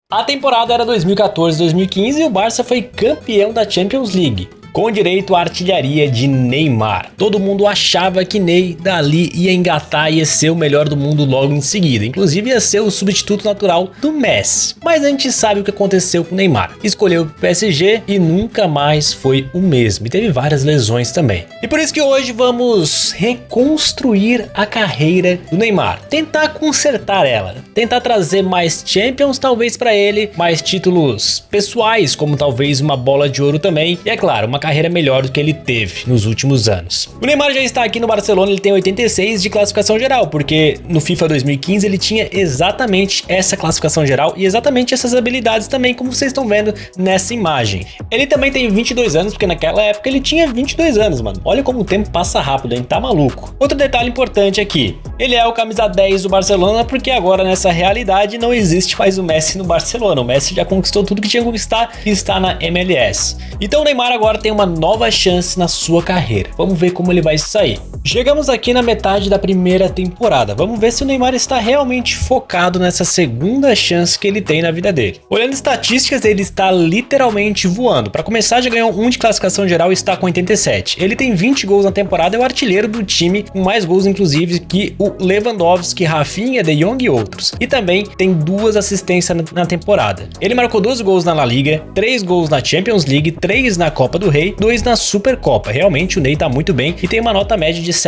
A temporada era 2014-2015 e o Barça foi campeão da Champions League, com direito à artilharia de Neymar. Todo mundo achava que Ney dali ia engatar e ia ser o melhor do mundo logo em seguida, inclusive ia ser o substituto natural do Messi. Mas a gente sabe o que aconteceu com o Neymar. Escolheu o PSG e nunca mais foi o mesmo, e teve várias lesões também. E por isso que hoje vamos reconstruir a carreira do Neymar, tentar consertar ela, tentar trazer mais Champions talvez para ele, mais títulos pessoais, como talvez uma bola de ouro também, e é claro, uma carreira melhor do que ele teve nos últimos anos. O Neymar já está aqui no Barcelona, ele tem 86 de classificação geral, porque no FIFA 2015 ele tinha exatamente essa classificação geral e exatamente essas habilidades também, como vocês estão vendo nessa imagem. Ele também tem 22 anos, porque naquela época ele tinha 22 anos, mano. Olha como o tempo passa rápido, hein? Tá maluco. Outro detalhe importante aqui, ele é o camisa 10 do Barcelona, porque agora nessa realidade não existe mais o Messi no Barcelona. O Messi já conquistou tudo que tinha que conquistar e está na MLS. Então o Neymar agora tem uma nova chance na sua carreira. Vamos ver como ele vai sair. Chegamos aqui na metade da primeira temporada. Vamos ver se o Neymar está realmente focado nessa segunda chance que ele tem na vida dele. Olhando estatísticas, ele está literalmente voando. Para começar, já ganhou 1 de classificação geral e está com 87. Ele tem 20 gols na temporada, é o artilheiro do time, com mais gols inclusive que o Lewandowski, Rafinha, De Jong e outros. E também tem 2 assistências na temporada. Ele marcou 12 gols na La Liga, 3 gols na Champions League, 3 na Copa do Rei, 2 na Supercopa. Realmente o Ney tá muito bem e tem uma nota média de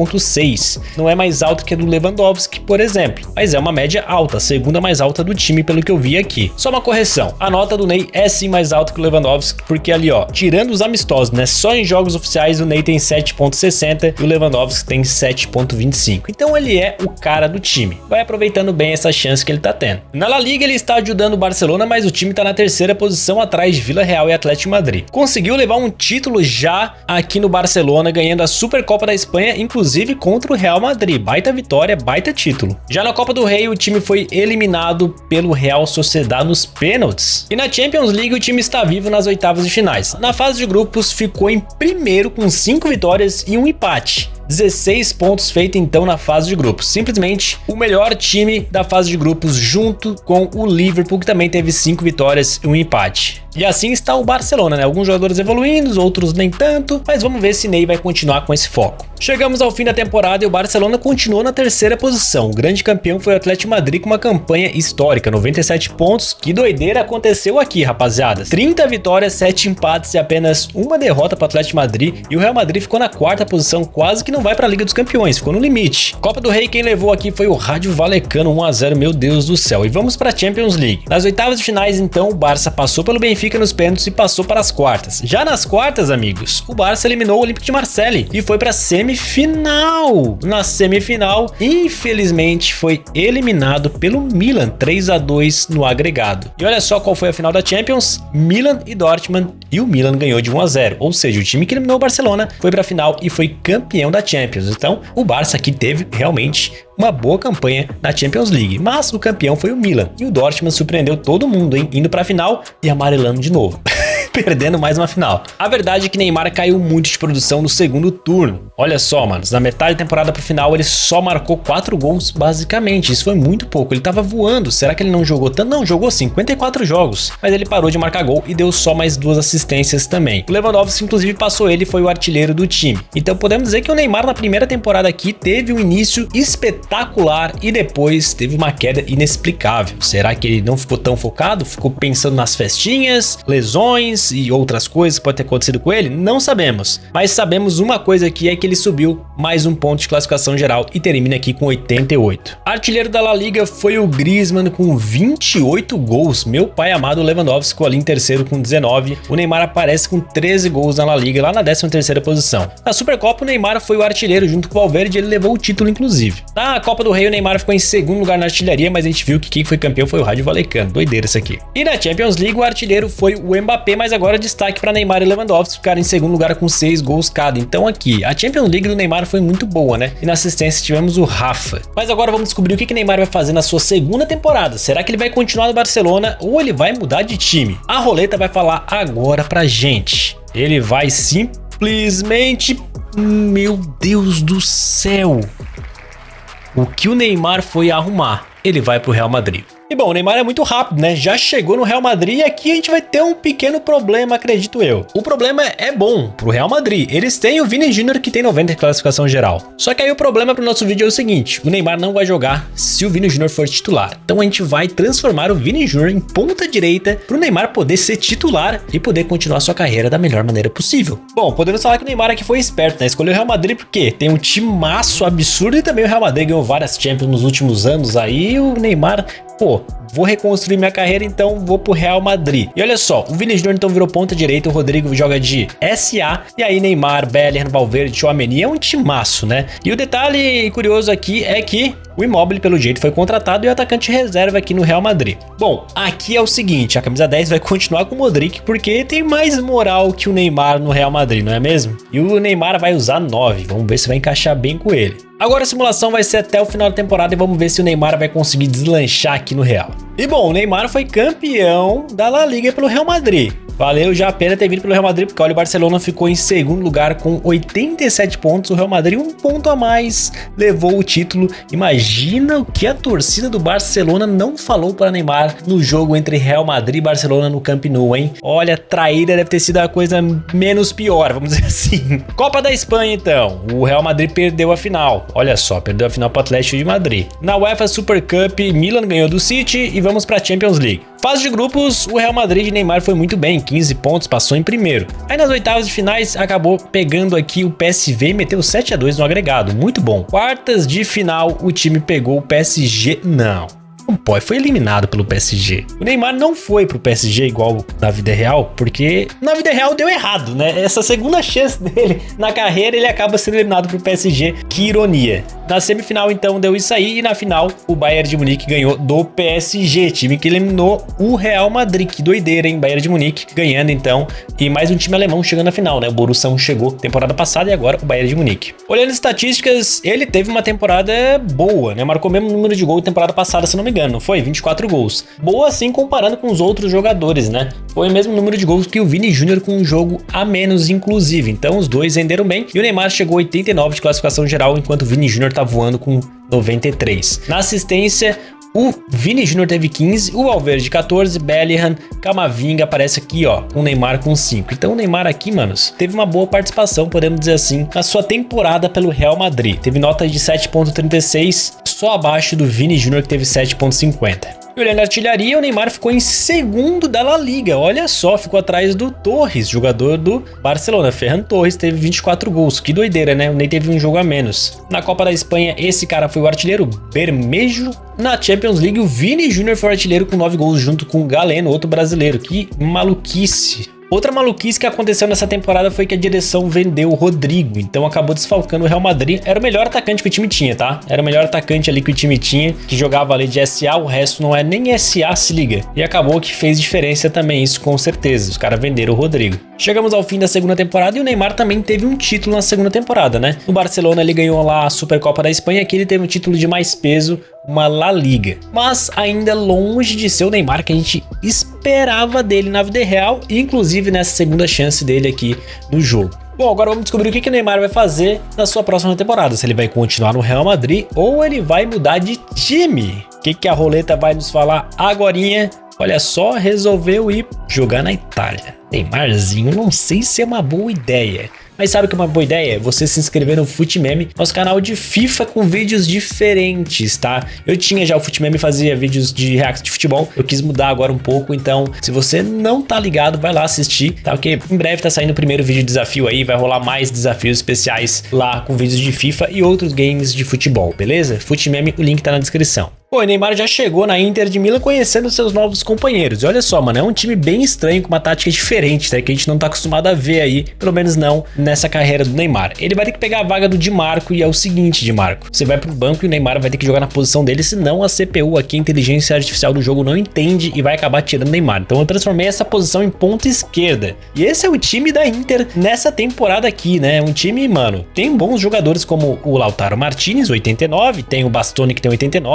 7.6. Não é mais alto que a do Lewandowski, por exemplo, mas é uma média alta, a segunda mais alta do time pelo que eu vi aqui. Só uma correção, a nota do Ney é sim mais alta que o Lewandowski, porque ali ó, tirando os amistosos, né, só em jogos oficiais o Ney tem 7.60 e o Lewandowski tem 7.25. Então ele é o cara do time, vai aproveitando bem essa chance que ele tá tendo. Na La Liga ele está ajudando o Barcelona, mas o time tá na terceira posição atrás de Vila Real e Atlético de Madrid. Conseguiu levar um título já aqui no Barcelona, ganhando a Supercopa da Espanha, inclusive contra o Real Madrid. Baita vitória, baita título. Já na Copa do Rei, o time foi eliminado pelo Real Sociedad nos pênaltis. E na Champions League, o time está vivo nas oitavas de finais. Na fase de grupos, ficou em primeiro com 5 vitórias e 1 empate. 16 pontos feito então na fase de grupos. Simplesmente o melhor time da fase de grupos, junto com o Liverpool, que também teve 5 vitórias e 1 empate. E assim está o Barcelona, né? Alguns jogadores evoluindo, outros nem tanto, mas vamos ver se Ney vai continuar com esse foco. Chegamos ao fim da temporada e o Barcelona continuou na terceira posição. O grande campeão foi o Atlético de Madrid com uma campanha histórica, 97 pontos. Que doideira aconteceu aqui, rapaziada. 30 vitórias, 7 empates e apenas uma derrota para o Atlético de Madrid. E o Real Madrid ficou na quarta posição, quase que não vai para a Liga dos Campeões, ficou no limite. Copa do Rei, quem levou aqui foi o Rayo Vallecano, 1-0, meu Deus do céu. E vamos para a Champions League. Nas oitavas de finais, então, o Barça passou pelo Benfica nos pênaltis e passou para as quartas. Já nas quartas, amigos, o Barça eliminou o Olympique de Marseille e foi para a semifinal. Na semifinal, infelizmente, foi eliminado pelo Milan, 3-2 no agregado. E olha só qual foi a final da Champions: Milan e Dortmund, e o Milan ganhou de 1-0. Ou seja, o time que eliminou o Barcelona foi para a final e foi campeão da Champions. Então, o Barça aqui teve realmente uma boa campanha na Champions League, mas o campeão foi o Milan, e o Dortmund surpreendeu todo mundo, hein? Indo para a final e amarelando de novo. Perdendo mais uma final. A verdade é que Neymar caiu muito de produção no segundo turno. Olha só, manos, na metade da temporada pro final ele só marcou 4 gols basicamente. Isso foi muito pouco, ele tava voando. Será que ele não jogou tanto? Não, jogou 54 jogos, mas ele parou de marcar gol e deu só mais 2 assistências também. O Lewandowski inclusive passou ele e foi o artilheiro do time. Então podemos dizer que o Neymar na primeira temporada aqui teve um início espetacular e depois teve uma queda inexplicável. Será que ele não ficou tão focado? Ficou pensando nas festinhas, lesões e outras coisas que pode ter acontecido com ele? Não sabemos, mas sabemos uma coisa aqui, é que ele subiu mais um ponto de classificação geral e termina aqui com 88. Artilheiro da La Liga foi o Griezmann com 28 gols. Meu pai amado, o Lewandowski ficou ali em terceiro com 19. O Neymar aparece com 13 gols na La Liga, lá na 13ª posição. Na Supercopa, o Neymar foi o artilheiro junto com o Valverde, ele levou o título inclusive. Na Copa do Rei, o Neymar ficou em segundo lugar na artilharia, mas a gente viu que quem foi campeão foi o Rayo Vallecano. Doideira isso aqui. E na Champions League, o artilheiro foi o Mbappé, mas agora destaque para Neymar e Lewandowski ficaram em segundo lugar com 6 gols cada. Então aqui, a Champions League do Neymar foi muito boa, né? E na assistência tivemos o Rafa. Mas agora vamos descobrir o que Neymar vai fazer na sua segunda temporada. Será que ele vai continuar no Barcelona ou ele vai mudar de time? A roleta vai falar agora pra gente. Ele vai simplesmente... Meu Deus do céu! O que o Neymar foi arrumar? Ele vai pro Real Madrid. E bom, o Neymar é muito rápido, né? Já chegou no Real Madrid e aqui a gente vai ter um pequeno problema, acredito eu. O problema é bom pro Real Madrid. Eles têm o Vini Júnior que tem 90 em classificação geral. Só que aí o problema pro nosso vídeo é o seguinte, o Neymar não vai jogar se o Vini Júnior for titular. Então a gente vai transformar o Vini Júnior em ponta direita pro Neymar poder ser titular e poder continuar sua carreira da melhor maneira possível. Bom, podemos falar que o Neymar aqui foi esperto, né? Escolheu o Real Madrid porque tem um timaço absurdo e também o Real Madrid ganhou várias Champions nos últimos anos aí. O Neymar, pô, vou reconstruir minha carreira, então vou pro Real Madrid. E olha só, o Vini Júnior então virou ponta direita, o Rodrigo joga de SA, e aí Neymar, Bellingham, Valverde, Tchouaméni, é um timaço, né? E o detalhe curioso aqui é que o Immobile, pelo jeito, foi contratado e o atacante reserva aqui no Real Madrid. Bom, aqui é o seguinte, a camisa 10 vai continuar com o Modric porque tem mais moral que o Neymar no Real Madrid, não é mesmo? E o Neymar vai usar 9, vamos ver se vai encaixar bem com ele. Agora a simulação vai ser até o final da temporada e vamos ver se o Neymar vai conseguir deslanchar aqui no Real. E bom, o Neymar foi campeão da La Liga pelo Real Madrid. Valeu já a pena ter vindo pelo Real Madrid, porque olha, o Barcelona ficou em segundo lugar com 87 pontos, o Real Madrid um ponto a mais levou o título. Imagina o que a torcida do Barcelona não falou para Neymar no jogo entre Real Madrid e Barcelona no Camp Nou, hein? Olha, traíra deve ter sido a coisa menos pior, vamos dizer assim. Copa da Espanha então, o Real Madrid perdeu a final, olha só, perdeu a final para o Atlético de Madrid. Na UEFA Super Cup, Milan ganhou do City e vamos para a Champions League. Fase de grupos, o Real Madrid de Neymar foi muito bem, 15 pontos, passou em primeiro. Aí nas oitavas de finais, acabou pegando aqui o PSV e meteu 7-2 no agregado, muito bom. Quartas de final, o time pegou o PSG, não pode, foi eliminado pelo PSG. O Neymar não foi pro PSG igual na vida real, porque na vida real deu errado, né? Essa segunda chance dele na carreira, ele acaba sendo eliminado pro PSG, que ironia. Na semifinal, então, deu isso aí, e na final, o Bayern de Munique ganhou do PSG, time que eliminou o Real Madrid. Que doideira, hein? Bayern de Munique ganhando, então, e mais um time alemão chegando na final, né? O Borussia chegou temporada passada e agora o Bayern de Munique. Olhando as estatísticas, ele teve uma temporada boa, né? Marcou o mesmo número de gols temporada passada, se não me engano, não foi? 24 gols. Boa, assim, comparando com os outros jogadores, né? Foi o mesmo número de gols que o Vini Júnior com um jogo a menos, inclusive. Então, os dois renderam bem. E o Neymar chegou a 89 de classificação geral, enquanto o Vini Júnior tá voando com 93. Na assistência, o Vini Júnior teve 15, o Valverde 14, Bellingham, Camavinga aparece aqui, ó, com o Neymar com 5. Então o Neymar aqui, manos, teve uma boa participação, podemos dizer assim, na sua temporada pelo Real Madrid. Teve nota de 7.36, só abaixo do Vini Júnior, que teve 7.50. E olhando a artilharia, o Neymar ficou em segundo da La Liga, olha só, ficou atrás do Torres, jogador do Barcelona. Ferran Torres teve 24 gols, que doideira, né? O Ney teve um jogo a menos. Na Copa da Espanha, esse cara foi o artilheiro, Bermejo. Na Champions League, o Vini Júnior foi o artilheiro com 9 gols, junto com o Galeno, outro brasileiro. Que maluquice. Outra maluquice que aconteceu nessa temporada foi que a direção vendeu o Rodrigo, então acabou desfalcando o Real Madrid. Era o melhor atacante que o time tinha, tá? Era o melhor atacante ali que o time tinha, que jogava ali de SA, o resto não é nem SA, se liga. E acabou que fez diferença também, isso com certeza. Os caras venderam o Rodrigo. Chegamos ao fim da segunda temporada e o Neymar também teve um título na segunda temporada, né? No Barcelona ele ganhou lá a Supercopa da Espanha, aqui ele teve um título de mais peso, uma La Liga. Mas ainda longe de ser o Neymar que a gente esperava dele na vida real, inclusive nessa segunda chance dele aqui no jogo. Bom, agora vamos descobrir o que o Neymar vai fazer na sua próxima temporada. Se ele vai continuar no Real Madrid ou ele vai mudar de time. O que a roleta vai nos falar agorinha? Olha só, resolveu ir jogar na Itália. Neymarzinho, não sei se é uma boa ideia. Mas sabe o que é uma boa ideia? Você se inscrever no Futmeme, nosso canal de FIFA com vídeos diferentes, tá? Eu tinha já o Futmeme, fazia vídeos de react de futebol, eu quis mudar agora um pouco, então se você não tá ligado, vai lá assistir, tá? Porque em breve tá saindo o primeiro vídeo de desafio aí, vai rolar mais desafios especiais lá com vídeos de FIFA e outros games de futebol, beleza? Futmeme, o link tá na descrição. Pô, o Neymar já chegou na Inter de Milão conhecendo seus novos companheiros. E olha só, mano, é um time bem estranho, com uma tática diferente, tá? Que a gente não tá acostumado a ver aí, pelo menos não nessa carreira do Neymar. Ele vai ter que pegar a vaga do Di Marco e é o seguinte, Di Marco, você vai pro banco e o Neymar vai ter que jogar na posição dele, senão a CPU aqui, a inteligência artificial do jogo, não entende e vai acabar tirando o Neymar. Então eu transformei essa posição em ponta esquerda. E esse é o time da Inter nessa temporada aqui, né? Um time, mano, tem bons jogadores como o Lautaro Martinez, 89, tem o Bastoni que tem 89, tem o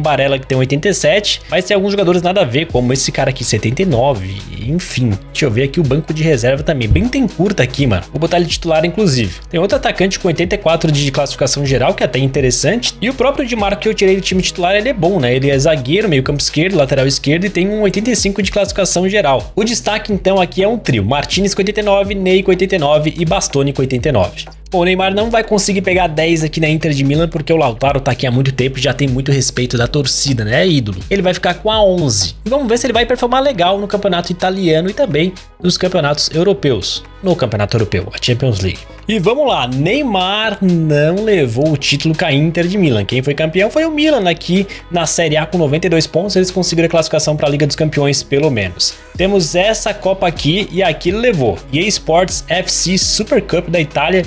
Barella que tem 87, mas tem alguns jogadores nada a ver, como esse cara aqui, 79, enfim. Deixa eu ver aqui o banco de reserva também, bem tem curta aqui, mano. Vou botar ele titular, inclusive. Tem outro atacante com 84 de classificação geral, que é até interessante, e o próprio Di Marco que eu tirei do time titular, ele é bom, né? Ele é zagueiro, meio campo esquerdo, lateral esquerdo e tem um 85 de classificação geral. O destaque, então, aqui é um trio, Martinez com 89, Ney com 89 e Bastoni com 89. Bom, o Neymar não vai conseguir pegar 10 aqui na Inter de Milan porque o Lautaro tá aqui há muito tempo e já tem muito respeito da torcida, né? É ídolo. Ele vai ficar com a 11. E vamos ver se ele vai performar legal no campeonato italiano e também nos campeonatos europeus. No campeonato europeu, a Champions League. E vamos lá, Neymar não levou o título com a Inter de Milan. Quem foi campeão foi o Milan aqui na Série A com 92 pontos. Eles conseguiram a classificação para a Liga dos Campeões, pelo menos. Temos essa Copa aqui e aqui ele levou. EA Sports FC Super Cup da Itália,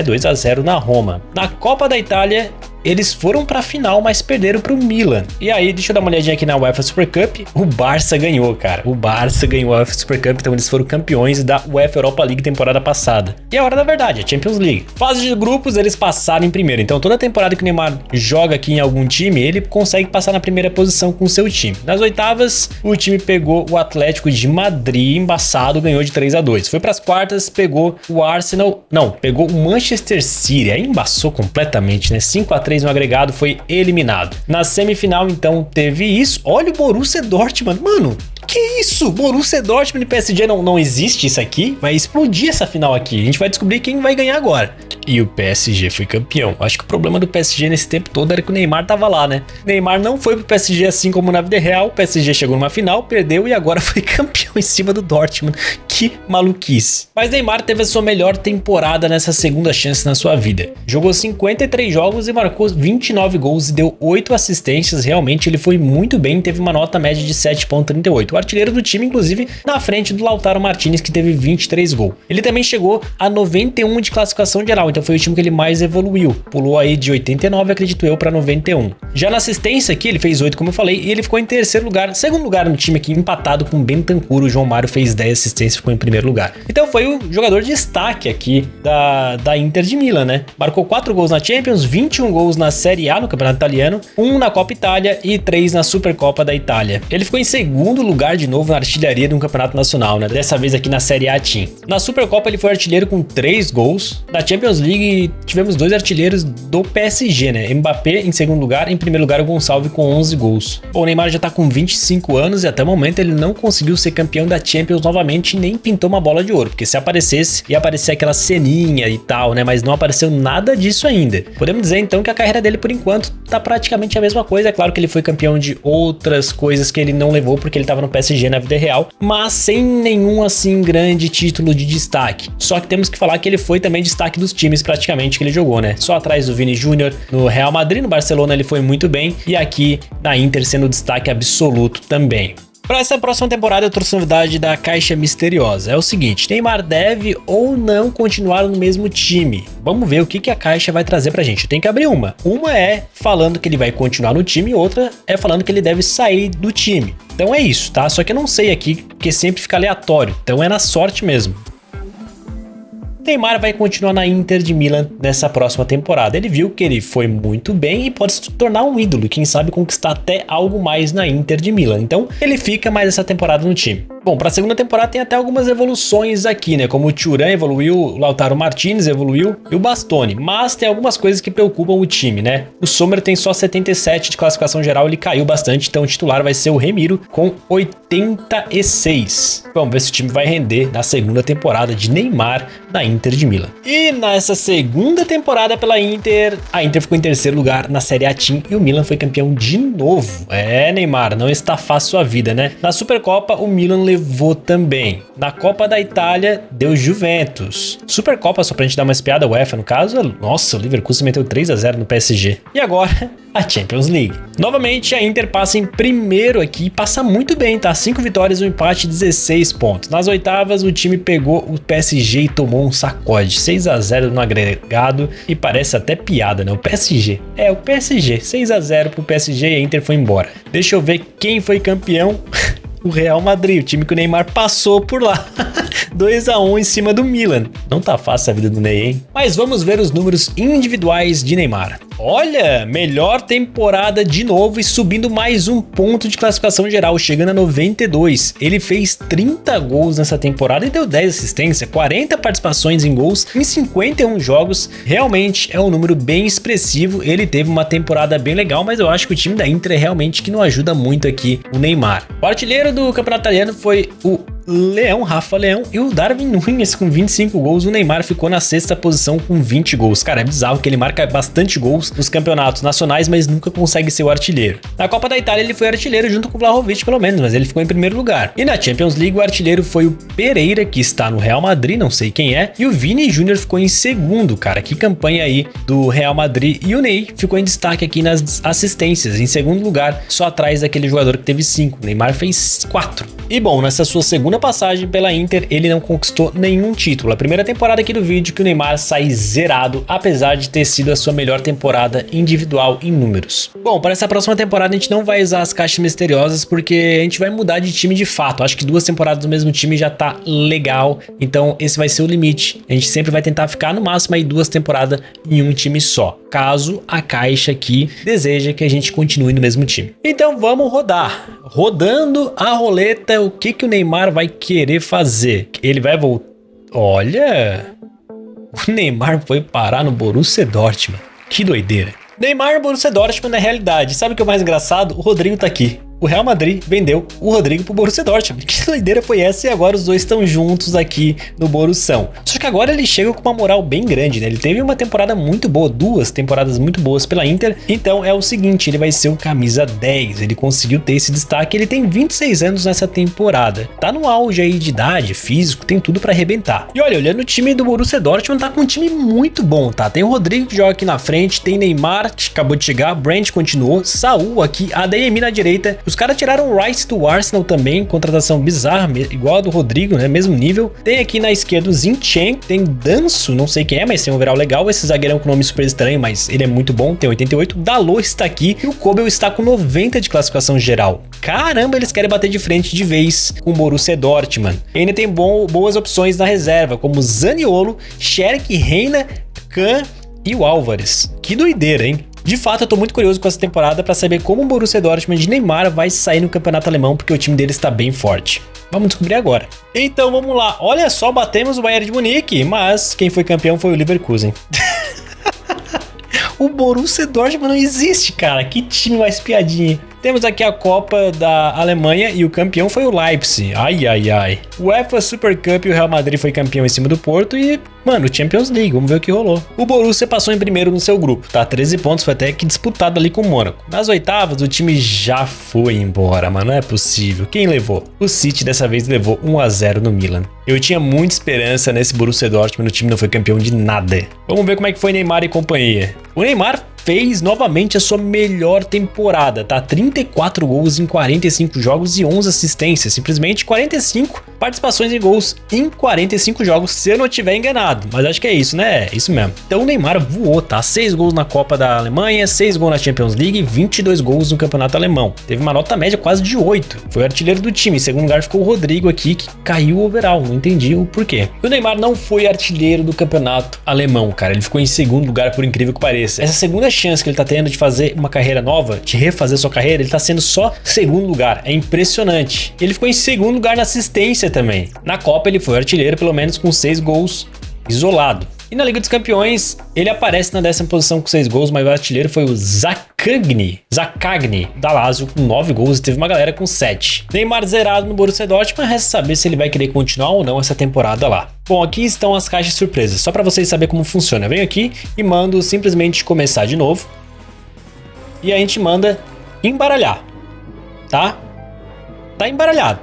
2-0 na Roma. Na Copa da Itália, eles foram pra final, mas perderam pro Milan. E aí, deixa eu dar uma olhadinha aqui na UEFA Super Cup. O Barça ganhou, cara. O Barça ganhou a UEFA Super Cup, então eles foram campeões da UEFA Europa League temporada passada. E é a hora da verdade, a Champions League. Fase de grupos, eles passaram em primeiro. Então toda temporada que o Neymar joga aqui em algum time, ele consegue passar na primeira posição com o seu time. Nas oitavas, o time pegou o Atlético de Madrid, embaçado, ganhou de 3-2. Foi pras quartas, pegou o Arsenal... Não, pegou o Manchester City. Aí embaçou completamente, né? 5-3 no agregado, foi eliminado. Na semifinal, então, teve isso. Olha o Borussia Dortmund, mano. Que isso? Borussia Dortmund e PSG não existe isso aqui? Vai explodir essa final aqui. A gente vai descobrir quem vai ganhar agora. E o PSG foi campeão. Acho que o problema do PSG nesse tempo todo era que o Neymar tava lá, né? O Neymar não foi pro PSG assim como na vida real. O PSG chegou numa final, perdeu e agora foi campeão em cima do Dortmund. Que maluquice. Mas Neymar teve a sua melhor temporada nessa segunda chance na sua vida. Jogou 53 jogos e marcou 29 gols e deu 8 assistências. Realmente ele foi muito bem, teve uma nota média de 7.38. O artilheiro do time, inclusive, na frente do Lautaro Martinez, que teve 23 gols. Ele também chegou a 91 de classificação geral, então foi o time que ele mais evoluiu. Pulou aí de 89, acredito eu, para 91. Já na assistência aqui, ele fez 8, como eu falei, e ele ficou em terceiro lugar, segundo lugar no time aqui, empatado com o Bentancur. O João Mário fez 10 assistências e ficou em primeiro lugar. Então foi o jogador de destaque aqui da Inter de Milan, né? Marcou 4 gols na Champions, 21 gols na Série A, no Campeonato Italiano, 1 na Copa Itália e 3 na Supercopa da Itália. Ele ficou em segundo lugar de novo na artilharia de um campeonato nacional, né? Dessa vez aqui na Série A Team. Na Supercopa ele foi artilheiro com 3 gols. Na Champions League tivemos 2 artilheiros do PSG, né? Mbappé em segundo lugar, em primeiro lugar o Gonçalves com 11 gols. O Neymar já tá com 25 anos e até o momento ele não conseguiu ser campeão da Champions novamente e nem pintou uma bola de ouro, porque se aparecesse, ia aparecer aquela ceninha e tal, né? Mas não apareceu nada disso ainda. Podemos dizer então que a carreira dele por enquanto tá praticamente a mesma coisa. É claro que ele foi campeão de outras coisas que ele não levou porque ele tava no PSG na vida real, mas sem nenhum assim grande título de destaque. Só que temos que falar que ele foi também destaque dos times praticamente que ele jogou, né? Só atrás do Vini Júnior no Real Madrid, no Barcelona ele foi muito bem e aqui na Inter sendo destaque absoluto também. Para essa próxima temporada eu trouxe novidade da Caixa Misteriosa. É o seguinte, Neymar deve ou não continuar no mesmo time. Vamos ver o que a Caixa vai trazer pra gente. Eu tenho que abrir uma. Uma é falando que ele vai continuar no time e outra é falando que ele deve sair do time. Então é isso, tá? Só que eu não sei aqui, porque sempre fica aleatório. Então é na sorte mesmo. Neymar vai continuar na Inter de Milan nessa próxima temporada. Ele viu que ele foi muito bem e pode se tornar um ídolo, e quem sabe conquistar até algo mais na Inter de Milan. Então ele fica mais essa temporada no time. Bom, para a segunda temporada tem até algumas evoluções aqui, né? Como o Thuram evoluiu, o Lautaro Martinez evoluiu e o Bastoni. Mas tem algumas coisas que preocupam o time, né? O Sommer tem só 77 de classificação geral, ele caiu bastante, então o titular vai ser o Remiro com 86. Vamos ver se o time vai render na segunda temporada de Neymar na Inter de Milan. E nessa segunda temporada pela Inter, a Inter ficou em terceiro lugar na Série A Team e o Milan foi campeão de novo. Neymar, não está fácil a vida, né? Na Supercopa, o Milan levou também. Na Copa da Itália, deu Juventus. Supercopa, só pra gente dar uma espiada, a UEFA no caso, nossa, o Leverkusen meteu 3-0 no PSG. E agora, a Champions League. Novamente, a Inter passa em primeiro aqui e passa muito bem, tá? 5 vitórias, um empate, 16 pontos. Nas oitavas, o time pegou o PSG e tomou um sacode. 6-0 no agregado e parece até piada, né? O PSG. O PSG. 6-0 pro PSG e a Inter foi embora. Deixa eu ver quem foi campeão. O Real Madrid, o time que o Neymar passou por lá. 2-1 em cima do Milan. Não tá fácil a vida do Ney, hein? Mas vamos ver os números individuais de Neymar. Olha, melhor temporada de novo e subindo mais um ponto de classificação geral, chegando a 92. Ele fez 30 gols nessa temporada e deu 10 assistências, 40 participações em gols em 51 jogos. Realmente é um número bem expressivo. Ele teve uma temporada bem legal, mas eu acho que o time da Inter é realmente que não ajuda muito aqui o Neymar. O artilheiro do campeonato italiano foi o Rafa Leão e o Darwin Núñez com 25 gols. O Neymar ficou na 6ª posição com 20 gols. Cara, é bizarro que ele marca bastante gols nos campeonatos nacionais, mas nunca consegue ser o artilheiro. Na Copa da Itália ele foi artilheiro junto com o Vlahovic, pelo menos, mas ele ficou em primeiro lugar. E na Champions League o artilheiro foi o Pereira, que está no Real Madrid, não sei quem é, e o Vini Júnior ficou em segundo, cara. Que campanha aí do Real Madrid. E o Ney ficou em destaque aqui nas assistências, em segundo lugar, só atrás daquele jogador que teve 5. O Neymar fez 4. E bom, nessa sua segunda passagem pela Inter, ele não conquistou nenhum título. A primeira temporada aqui do vídeo que o Neymar sai zerado, apesar de ter sido a sua melhor temporada individual em números. Bom, para essa próxima temporada a gente não vai usar as caixas misteriosas porque a gente vai mudar de time de fato. Acho que 2 temporadas do mesmo time já tá legal, então esse vai ser o limite. A gente sempre vai tentar ficar no máximo aí 2 temporadas em um time só, caso a caixa aqui deseja que a gente continue no mesmo time. Então vamos rodar. Rodando a roleta, o que o Neymar vai querer fazer? Ele vai voltar... Olha... O Neymar foi parar no Borussia Dortmund. Que doideira. Neymar e Borussia Dortmund é realidade. Sabe o que é o mais engraçado? O Rodrigo tá aqui. O Real Madrid vendeu o Rodrigo pro Borussia Dortmund. Que doideira foi essa? E agora os dois estão juntos aqui no Borussão. Só que agora ele chega com uma moral bem grande, né? Ele teve uma temporada muito boa, 2 temporadas muito boas pela Inter. Então é o seguinte, ele vai ser o camisa 10. Ele conseguiu ter esse destaque. Ele tem 26 anos nessa temporada. Tá no auge aí de idade, físico, tem tudo pra arrebentar. E olha, olhando o time do Borussia Dortmund, tá com um time muito bom, tá? Tem o Rodrigo que joga aqui na frente, tem Neymar, que acabou de chegar, Brandt continuou, Saúl aqui, ADM na direita. Os caras tiraram o Rice do Arsenal também, contratação bizarra, igual a do Rodrigo, né? Mesmo nível. Tem aqui na esquerda o Zinchenko, tem Danso, não sei quem é, mas tem um overall legal. Esse zagueirão com nome super estranho, mas ele é muito bom, tem 88. Dalot está aqui e o Kobel está com 90 de classificação geral. Caramba, eles querem bater de frente de vez com o Borussia Dortmund. E ainda tem boas opções na reserva, como Zaniolo, Sherk, Reina, Kahn e o Álvares. Que doideira, hein? De fato, eu tô muito curioso com essa temporada para saber como o Borussia Dortmund de Neymar vai sair no campeonato alemão, porque o time dele está bem forte. Vamos descobrir agora. Então vamos lá. Olha só, batemos o Bayern de Munique, mas quem foi campeão foi o Leverkusen. O Borussia Dortmund não existe, cara. Que time mais piadinha. Temos aqui a Copa da Alemanha e o campeão foi o Leipzig. Ai, ai, ai. O UEFA Super Cup e o Real Madrid foi campeão em cima do Porto e, mano, Champions League. Vamos ver o que rolou. O Borussia passou em primeiro no seu grupo, tá? 13 pontos, foi até que disputado ali com o Mônaco. Nas oitavas, o time já foi embora, mano. Não é possível. Quem levou? O City dessa vez levou 1-0 no Milan. Eu tinha muita esperança nesse Borussia Dortmund, o time não foi campeão de nada. Vamos ver como é que foi Neymar e companhia. O Neymar fez novamente a sua melhor temporada, tá? 34 gols em 45 jogos e 11 assistências, simplesmente 45 participações em gols em 45 jogos, se eu não estiver enganado, mas acho que é isso, né? É isso mesmo. Então o Neymar voou, tá? 6 gols na Copa da Alemanha, 6 gols na Champions League e 22 gols no Campeonato Alemão. Teve uma nota média quase de 8, foi o artilheiro do time. Em segundo lugar ficou o Rodrigo aqui, que caiu o overall, não entendi o porquê. O Neymar não foi artilheiro do Campeonato Alemão, cara, ele ficou em segundo lugar, por incrível que pareça. Essa segunda chance que ele tá tendo de fazer uma carreira nova, de refazer sua carreira, ele tá sendo só segundo lugar. É impressionante. Ele ficou em segundo lugar na assistência também. Na Copa ele foi artilheiro, pelo menos com 6 gols isolado. E na Liga dos Campeões, ele aparece na 10ª posição com 6 gols, mas o artilheiro foi o Zaccagni da Lazio com 9 gols e teve uma galera com 7. Neymar zerado no Borussia Dortmund, resta saber se ele vai querer continuar ou não essa temporada lá. Bom, aqui estão as caixas surpresas, só para vocês saberem como funciona. Eu venho aqui e mando simplesmente começar de novo. E a gente manda embaralhar, tá? Tá embaralhado.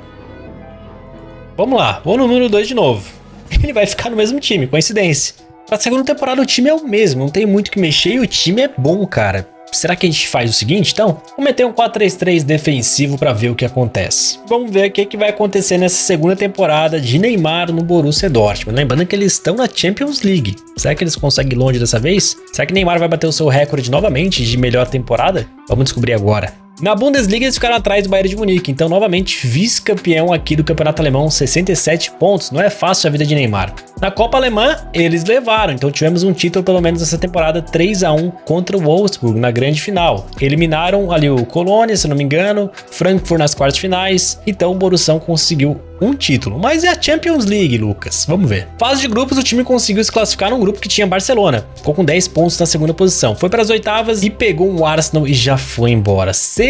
Vamos lá, vou no número 2 de novo. Ele vai ficar no mesmo time, coincidência. Pra segunda temporada o time é o mesmo, não tem muito o que mexer e o time é bom, cara. Será que a gente faz o seguinte, então? Vou meter um 4-3-3 defensivo pra ver o que acontece. Vamos ver o que vai acontecer nessa segunda temporada de Neymar no Borussia Dortmund. Lembrando que eles estão na Champions League. Será que eles conseguem ir longe dessa vez? Será que Neymar vai bater o seu recorde novamente de melhor temporada? Vamos descobrir agora. Na Bundesliga eles ficaram atrás do Bayern de Munique, então novamente vice-campeão aqui do Campeonato Alemão, 67 pontos, não é fácil a vida de Neymar. Na Copa Alemã eles levaram, então tivemos um título pelo menos essa temporada, 3-1 contra o Wolfsburg na grande final. Eliminaram ali o Colônia, se não me engano, Frankfurt nas quartas finais, então o Borussia conseguiu um título. Mas é a Champions League, Lucas, vamos ver. Fase de grupos, o time conseguiu se classificar num grupo que tinha Barcelona, ficou com 10 pontos na segunda posição, foi para as oitavas e pegou um Arsenal e já foi embora.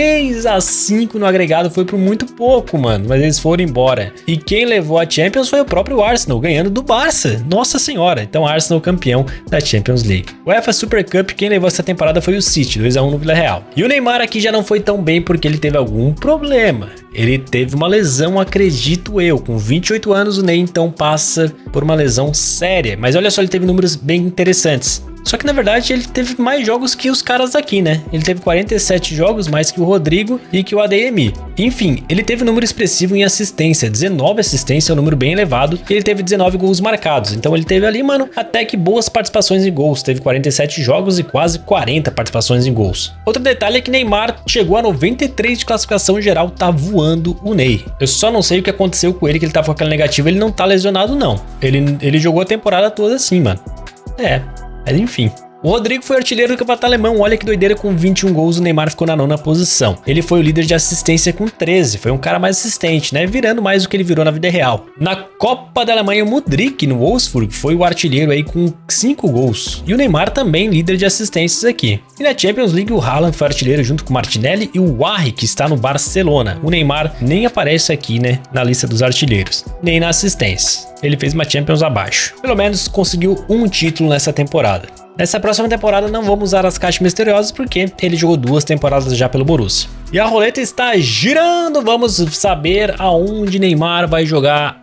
6-5 no agregado, foi por muito pouco, mano, mas eles foram embora. E quem levou a Champions foi o próprio Arsenal, ganhando do Barça. Nossa senhora, então Arsenal campeão da Champions League. O UEFA Super Cup, quem levou essa temporada foi o City, 2-1 no Villarreal. E o Neymar aqui já não foi tão bem porque ele teve algum problema. Ele teve uma lesão, acredito eu. Com 28 anos, o Ney então passa por uma lesão séria. Mas olha só, ele teve números bem interessantes. Só que na verdade ele teve mais jogos que os caras aqui, né? Ele teve 47 jogos, mais que o Rodrigo e que o ADMI. Enfim, ele teve um número expressivo em assistência, 19 assistências, é um número bem elevado. E ele teve 19 gols marcados, então ele teve ali, mano, até que boas participações em gols. Teve 47 jogos e quase 40 participações em gols. Outro detalhe é que Neymar chegou a 93 de classificação geral, tá voando o Ney. Eu só não sei o que aconteceu com ele, que ele tava com aquela negativa, ele não tá lesionado não. Ele jogou a temporada toda assim, mano. Mas enfim. O Rodrigo foi artilheiro do Campeonato Alemão, olha que doideira, com 21 gols, o Neymar ficou na 9ª posição. Ele foi o líder de assistência com 13, foi um cara mais assistente, né, virando mais do que ele virou na vida real. Na Copa da Alemanha, o Mudryk, no Wolfsburg, foi o artilheiro aí com 5 gols. E o Neymar também líder de assistências aqui. E na Champions League, o Haaland foi artilheiro junto com o Martinelli e o Warri, que está no Barcelona. O Neymar nem aparece aqui, né, na lista dos artilheiros, nem na assistência. Ele fez uma Champions abaixo. Pelo menos conseguiu um título nessa temporada. Nessa próxima temporada não vamos usar as caixas misteriosas porque ele jogou 2 temporadas já pelo Borussia. E a roleta está girando, vamos saber aonde Neymar vai jogar.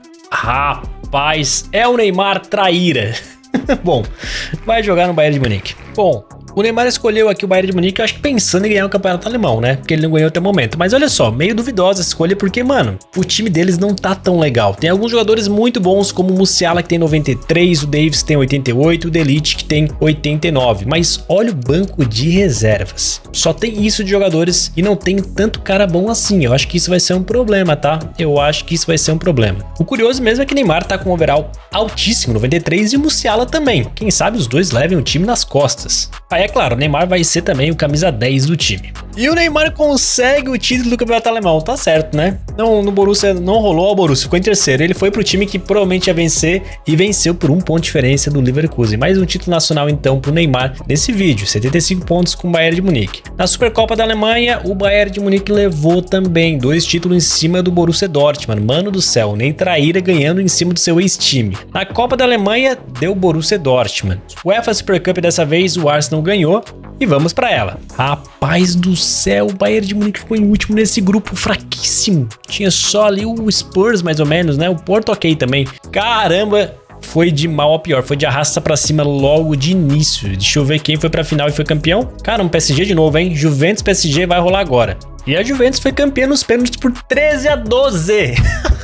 Rapaz, é o Neymar traíra. Bom, vai jogar no Bayern de Munique. Bom, o Neymar escolheu aqui o Bayern de Munique, eu acho que pensando em ganhar o campeonato alemão, né? Porque ele não ganhou até o momento. Mas olha só, meio duvidosa a escolha, porque, mano, o time deles não tá tão legal. Tem alguns jogadores muito bons, como o Musiala, que tem 93, o Davis, que tem 88, o De Ligt, que tem 89. Mas olha o banco de reservas. Só tem isso de jogadores e não tem tanto cara bom assim. Eu acho que isso vai ser um problema, tá? Eu acho que isso vai ser um problema. O curioso mesmo é que Neymar tá com um overall altíssimo, 93, e o Musiala também. Quem sabe os dois levem o time nas costas. Aí é claro, o Neymar vai ser também o camisa 10 do time. E o Neymar consegue o título do Campeonato Alemão, tá certo, né? Não, no Borussia não rolou, o Borussia ficou em terceiro. Ele foi pro time que provavelmente ia vencer e venceu por 1 ponto de diferença do Leverkusen. Mais um título nacional então pro Neymar nesse vídeo, 75 pontos com o Bayern de Munique. Na Supercopa da Alemanha, o Bayern de Munique levou também 2 títulos em cima do Borussia Dortmund. Mano do céu, nem traíra ganhando em cima do seu ex-time. Na Copa da Alemanha, deu Borussia Dortmund. O UEFA Super Cup dessa vez, o Arsenal ganhou. E vamos pra ela. Rapaz do céu, o Bayern de Munique ficou em último nesse grupo fraquíssimo. Tinha só ali o Spurs, mais ou menos, né? O Porto ok também. Caramba, foi de mal a pior. Foi de arrasta pra cima logo de início. Deixa eu ver quem foi pra final e foi campeão. Cara, um PSG de novo, hein? Juventus PSG vai rolar agora. E a Juventus foi campeã nos pênaltis por 13-12.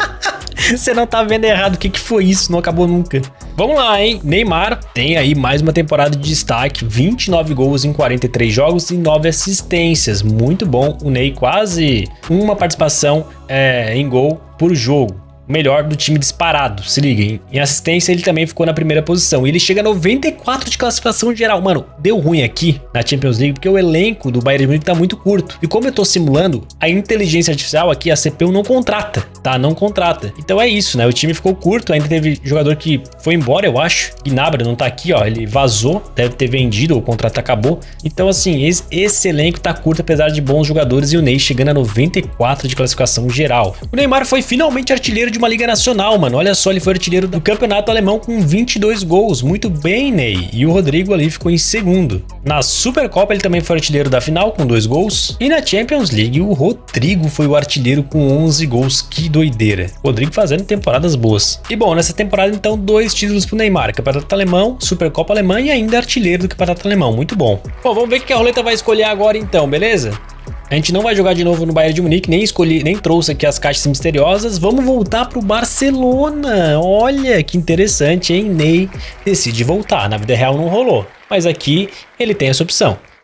Você não tá vendo errado, o que foi isso? Não acabou nunca. Vamos lá, hein? Neymar tem aí mais uma temporada de destaque, 29 gols em 43 jogos e 9 assistências. Muito bom, o Ney quase uma participação em gol por jogo. Melhor do time disparado, se liguem. Em assistência ele também ficou na primeira posição. E ele chega a 94 de classificação geral. Mano, deu ruim aqui na Champions League porque o elenco do Bayern de Munique tá muito curto. E como eu tô simulando, a inteligência artificial aqui, a CPU não contrata, tá? Não contrata. Então é isso, né? O time ficou curto, ainda teve jogador que foi embora, eu acho. Gnabry não tá aqui, ó. Ele vazou, deve ter vendido, ou o contrato acabou. Então assim, esse elenco tá curto apesar de bons jogadores e o Ney chegando a 94 de classificação geral. O Neymar foi finalmente artilheiro de uma liga nacional, mano. Olha só, ele foi artilheiro do Campeonato Alemão com 22 gols. Muito bem, Ney. E o Rodrigo ali ficou em segundo. Na Supercopa ele também foi artilheiro da final com 2 gols. E na Champions League o Rodrigo foi o artilheiro com 11 gols. Que doideira. Rodrigo fazendo temporadas boas. E bom, nessa temporada então 2 títulos pro Neymar. Campeonato Alemão, Supercopa Alemã e ainda artilheiro do Campeonato Alemão. Muito bom. Bom, vamos ver o que a roleta vai escolher agora então, beleza? A gente não vai jogar de novo no Bayern de Munique, nem trouxe aqui as caixas misteriosas. Vamos voltar pro Barcelona. Olha que interessante, hein? Ney decide voltar. Na vida real não rolou, mas aqui ele tem essa opção.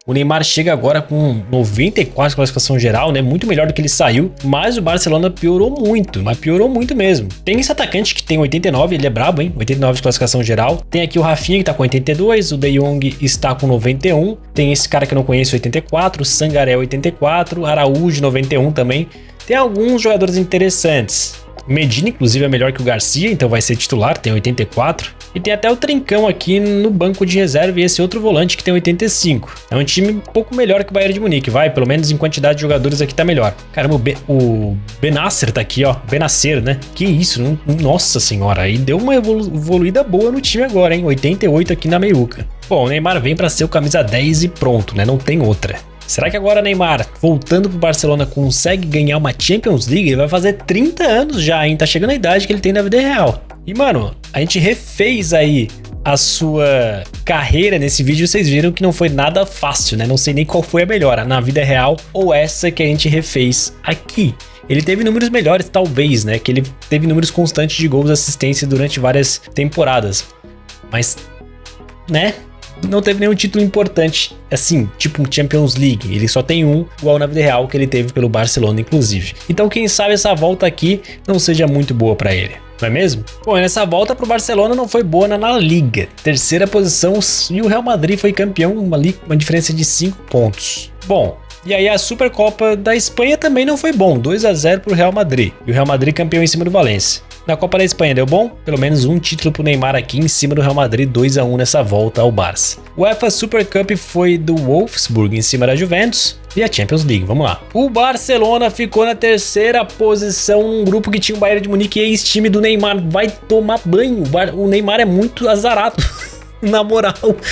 O Neymar chega agora com 94 de classificação geral, né? Muito melhor do que ele saiu, mas o Barcelona piorou muito, mas piorou muito mesmo. Tem esse atacante que tem 89, ele é brabo, hein? 89 de classificação geral. Tem aqui o Rafinha que tá com 82, o De Jong está com 91. Tem esse cara que eu não conheço, 84, o Sangaré 84, Araújo 91 também. Tem alguns jogadores interessantes. Medina, inclusive, é melhor que o Garcia, então vai ser titular, tem 84. E tem até o Trincão aqui no banco de reserva e esse outro volante que tem 85. É um time um pouco melhor que o Bayern de Munique, vai, pelo menos em quantidade de jogadores aqui tá melhor. Caramba, o Benasser tá aqui, ó, Benasser, né? Que isso, nossa senhora, aí deu uma evoluída boa no time agora, hein? 88 aqui na meiuca. Bom, o Neymar vem pra ser o camisa 10 e pronto, né? Não tem outra. Será que agora Neymar, voltando pro Barcelona, consegue ganhar uma Champions League? Ele vai fazer 30 anos já, hein? Tá chegando a idade que ele tem na vida real. E, mano, a gente refez aí a sua carreira nesse vídeo. Vocês viram que não foi nada fácil, né? Não sei nem qual foi a melhor, na vida real ou essa que a gente refez aqui. Ele teve números melhores, talvez, né? Que ele teve números constantes de gols e assistência durante várias temporadas. Mas, né? Não teve nenhum título importante, assim, tipo um Champions League. Ele só tem um, igual na vida real, que ele teve pelo Barcelona, inclusive. Então, quem sabe essa volta aqui não seja muito boa pra ele, não é mesmo? Bom, nessa volta pro Barcelona não foi boa na Liga. Terceira posição e o Real Madrid foi campeão, uma diferença de 5 pontos. Bom, e aí a Supercopa da Espanha também não foi bom, 2-0 pro Real Madrid. E o Real Madrid campeão em cima do Valência. Na Copa da Espanha deu bom? Pelo menos um título pro Neymar aqui em cima do Real Madrid, 2-1 nessa volta ao Barça. O UEFA Super Cup foi do Wolfsburg em cima da Juventus. E a Champions League, vamos lá. O Barcelona ficou na terceira posição num grupo que tinha o Bayern de Munique e ex-time do Neymar. Vai tomar banho, o Neymar é muito azarado. Na moral,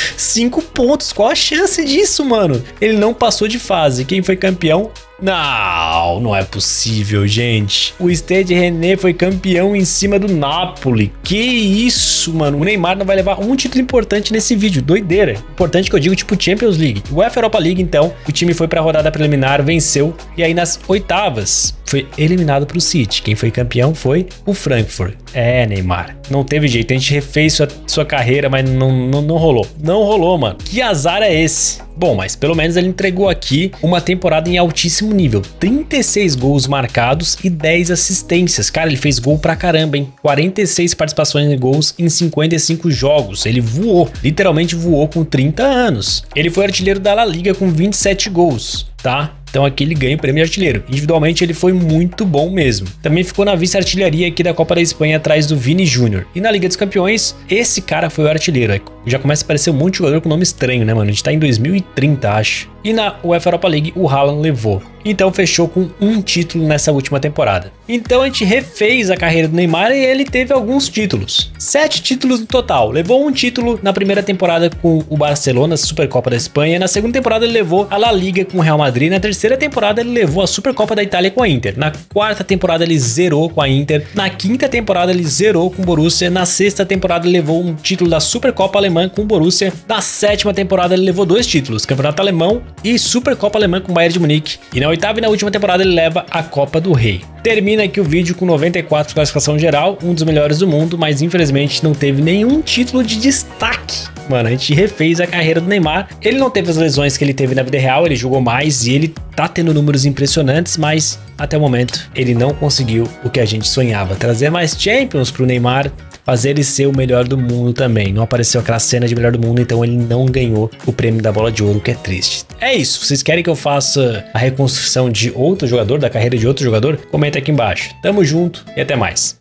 5 pontos, qual a chance disso, mano? Ele não passou de fase, quem foi campeão? Não é possível, gente. O Stade Rennais foi campeão em cima do Napoli. Que isso, mano. O Neymar não vai levar um título importante nesse vídeo. Doideira. Importante que eu digo, tipo Champions League. O UEFA Europa League, então, o time foi pra rodada preliminar, venceu. E aí nas oitavas, foi eliminado pro City. Quem foi campeão foi o Frankfurt. É, Neymar. Não teve jeito. A gente refez sua carreira, mas não rolou. Não rolou, mano. Que azar é esse? Bom, mas pelo menos ele entregou aqui uma temporada em altíssimo nível. 36 gols marcados e 10 assistências. Cara, ele fez gol pra caramba, hein? 46 participações em gols em 55 jogos. Ele voou, literalmente voou com 30 anos. Ele foi artilheiro da La Liga com 27 gols, tá? Então aqui ele ganha o prêmio de artilheiro. Individualmente ele foi muito bom mesmo. Também ficou na vice-artilharia aqui da Copa da Espanha atrás do Vini Júnior. E na Liga dos Campeões, esse cara foi o artilheiro. Já começa a aparecer um monte de jogador com nome estranho, né, mano? A gente tá em 2030, acho. E na UEFA Europa League, o Haaland levou. Então fechou com um título nessa última temporada. Então a gente refez a carreira do Neymar e ele teve alguns títulos. 7 títulos no total. Levou um título na primeira temporada com o Barcelona, Supercopa da Espanha. Na segunda temporada ele levou a La Liga com o Real Madrid. Na terceira temporada ele levou a Supercopa da Itália com a Inter. Na quarta temporada ele zerou com a Inter. Na quinta temporada ele zerou com o Borussia. Na sexta temporada ele levou um título da Supercopa Alemã com o Borussia. Na sétima temporada ele levou 2 títulos, Campeonato Alemão e Supercopa Alemã com o Bayern de Munique. E na oitava e na última temporada ele leva a Copa do Rei. Termina aqui o vídeo com 94 de classificação geral, um dos melhores do mundo, mas infelizmente não teve nenhum título de destaque. Mano, a gente refez a carreira do Neymar. Ele não teve as lesões que ele teve na vida real, ele jogou mais e ele tá tendo números impressionantes, mas até o momento ele não conseguiu o que a gente sonhava, trazer mais Champions pro Neymar, fazer ele ser o melhor do mundo também. Não apareceu aquela cena de melhor do mundo, então ele não ganhou o prêmio da Bola de Ouro, que é triste. É isso, vocês querem que eu faça a reconstrução de outro jogador, da carreira de outro jogador? Comenta aqui embaixo. Tamo junto e até mais.